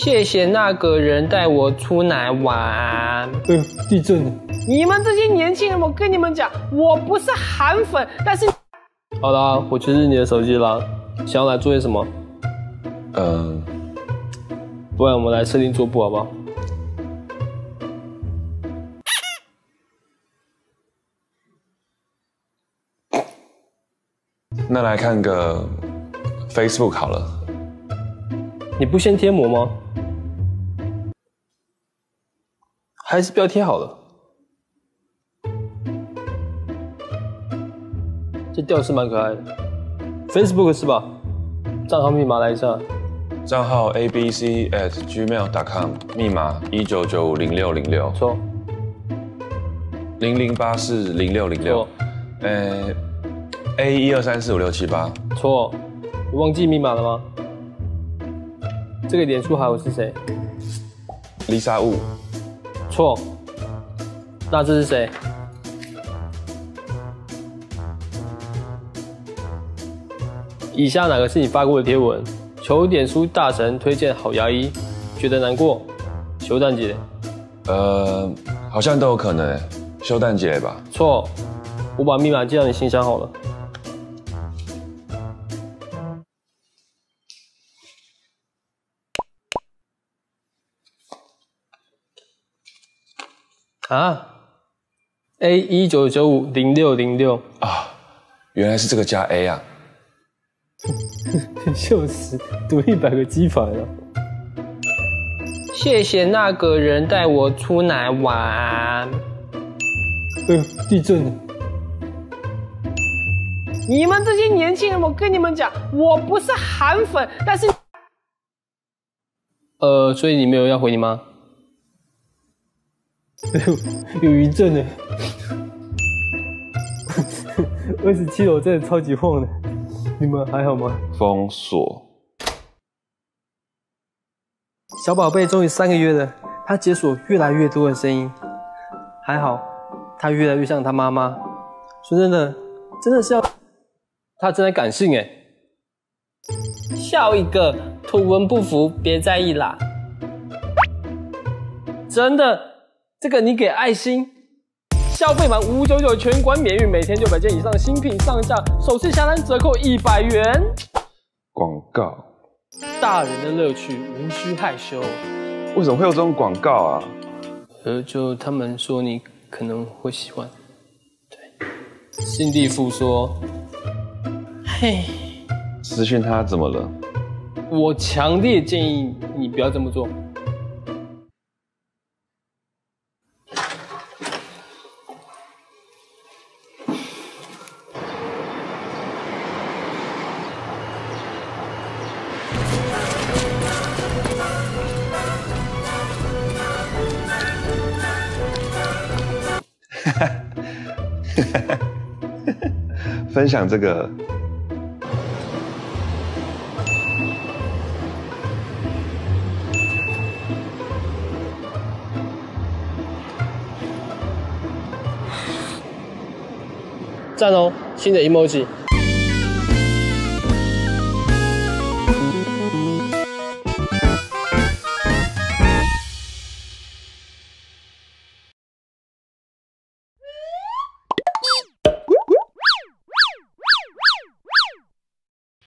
谢谢那个人带我出来玩。 地震了！ 你们这些年轻人，我跟你们讲，我不是韩粉，但是……好啦，我去日你的手机啦。想要来做些什么？不然我们来设定桌布好不好？ 那来看个 Facebook 好了。 你不先贴膜吗？还是不要贴好了。这吊饰蛮可爱的。Facebook 是吧？账号密码来一下。 账号 abc@gmail.com， 密码19950606。 错。 008是0606。 错。 A123456778。 错。你忘记密码了吗？这个脸书好友是谁 ？Lisa Wu。 错。那这是谁？以下哪个是你发过的贴文？求脸书大神推荐好牙医，觉得难过，休蛋姐。 好像都有可能休蛋姐吧？ 错，我把密码寄到你信箱好了。啊 ，A19950606 啊，原来是这个加 A 啊！ 笑死，赌100个鸡排了。谢谢那个人带我出来玩。地震了！你们这些年轻人，我跟你们讲，我不是韩粉，但是……所以你没有要回你吗？有余震呢。27楼真的超级晃的，你们还好吗？ 封锁。 小宝贝终于3个月了，他解锁越来越多的声音，还好，他越来越像他妈妈。说真的，真的是要他真的感性哎。笑一个，图文不符，别在意啦。真的，这个你给爱心。消费满599全馆免运，每天600件以上新品上架，首次下单折扣100元。 广告。 大人的乐趣，无需害羞。 为什么会有这种广告啊？ 就他们说你可能会喜欢。对，辛蒂夫说：“嘿， 私讯他怎么了？ 我强烈建议你不要这么做。” 分享这个。 赞哦，新的 emoji。